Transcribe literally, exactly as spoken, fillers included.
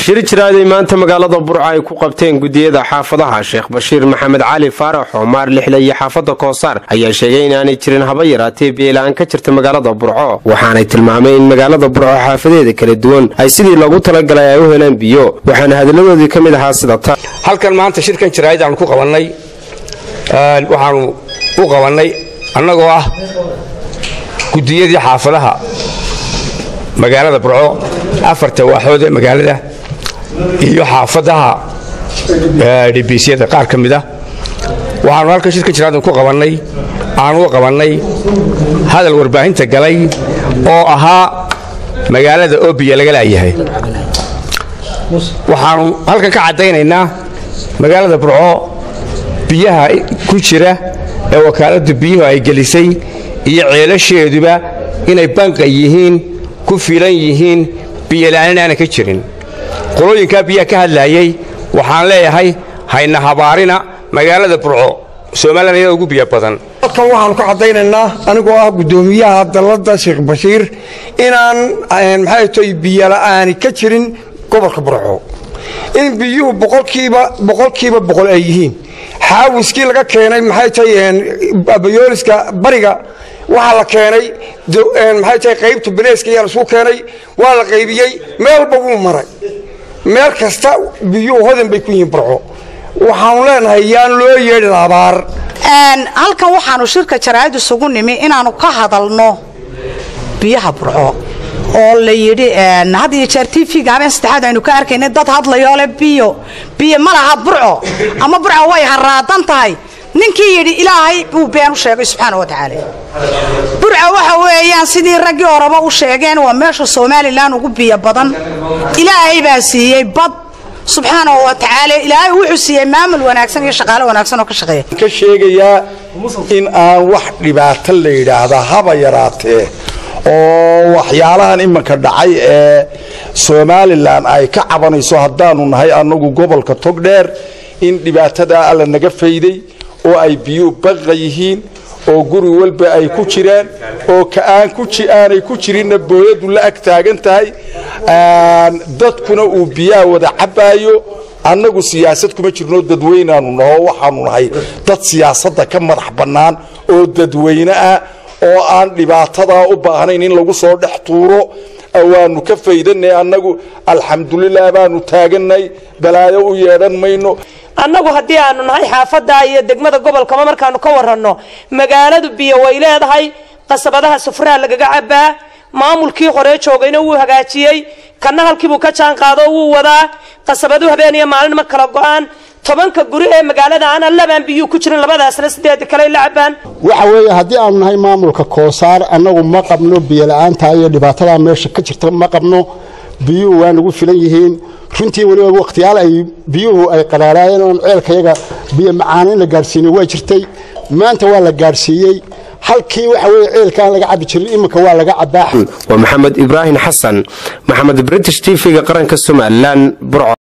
shir jiraaday maanta magaalada Burco ay ku qabteen gudiyada xaafadaha Sheekh Bashiir Maxamed Cali Faarax oo maar lixle iyo xaafada Koosar ayaa sheegay in aanay jirin haba yaraatee beelaan ka jirta magaalada Burco waxaanay tilmaameen in magaalada Burco xaafadeeda kala duwan ay sidii loogu talagalay ay u helaan biyo waxaana hadaladoodii kamid ahaa sida tan halkan maanta shirkan jiraaday aan ku qabanay waxaan u qabanay annagoo ah gudiyada xaafadaha magaalada Burco afarta waaxood ee magaalada iyo xaafadaha dhibisyada qaar kamid ah waxaan halka shirka jiraadan ku qabanay aan u qabanay hadal warbaahinta galay oo ahaa magaalada Obiya laga leeyahay waxaan halka ka cadeynaynaa magaalada Burco biyaha ku jira ee wakaalada biyaha ay gelisay iyo ceelasheeduba inay banqa yihiin ku filan yihiin biyo la'aan aan ka jirin qolooyinka biyaha ka hadlayay waxaan leeyahay hayna habaarina magaalada Burco Soomaaliya ugu biyo badan halkan waxaan ku cadeynaynaa anigoo ah gudoomiyaha dalada Sheekh Bashiir inaan maxay tahay biyo la'aan ka jirin gobolka Burco in biyuhu boqolkiiba boqolkiiba boqol ay yihiin xaawiskii laga keenay maxay tahay abayooliska bariga waxa la keenay maxay tahay qaybta bileeska ayaa soo keenay waa la qaybiyay meel buu maray meel kasta biyo hodan bay ku yihiin Burco waxaan leenahay yaan loo yeedhin abaar aan halkan waxaanu shirka jaraa'id isugu nimi inaanu ka hadalno biyaha Burco oo la yiri aan hadii jeer T V gaabeen saddexaad aynu ka arkaynay dad hadlayo le biyo biyo malaha Burco ama Burco way haraadan tahay ninkii yiri ilaahay uu been u sheegay subxaanahu wa ta'aala Burco waxa weeyaan sidii ragii oraba u sheegeen waa meesha Soomaaliland ugu biyo badan ilaahay baa siiyay bad subxaanahu wa ta'aala ilaahay wuxuu siiyay maamul wanaagsan iyo shaqaale wanaagsan oo ka shaqeeya ka sheegaya in aan wax dhibaato la yiraahdo haba yaraatee oo waxyaalahan imanka dhacay ee Soomaaliland ay ka cabanayso hadaanu nahay anagu gobolka Togdheer in dhibaatada alla naga fayday oo ay biyo baqa yihiin oo guri walba ay ku jiraan oo ka aan ku jiaanay ku jirina booyadu la ag taagan tahay aan dadkuna uu biyaha wada cabaayo annagu siyaasad kuma jirno dadweynaanu noo waxaanu nahay dad siyaasadda ka madax banaan oo dadweyne ah oo aan dhibaatada u baahnayn in lagu soo dhex tuuro awaanu ka faydanay annagu alxamdulillah baanu taaganay balaayo u yeedan mayno annagu hadii aanu nahay xaafada iyo degmada gobolka markaanu ka warano magaaladu biyo way leedahay qasabadaha sufraa lagaga cabaa maamulkii hore joogayna uu hagaajiyay kana halkiibu ka jaan qaado uu wadaa qasabadu habeen iyo maalin ma kala go'aan tobanka guri ee magaalada aan laban biyo ku jirin labadaasna sideed kale lacabaan waxa weeye hadii aanu nahay maamulka Koosar annagu ma qabno biyo la'aanta iyo dhibaatada meesha ka jirta ma qabno biyo waan ugu filan yihiin runtii wali waqtiyaal ay biyuhu ay qaraarayeen oo ceelkayaga biyo macaan la gaarsiinay way jirtay maanta waa la gaarsiiyay halkii waxa weeye ceelkaan laga cabi jiray imika waa laga cabaa waa Maxamed Ibrahim Xasan Maxamed British T V-ga qaranka Soomaaliland Burco.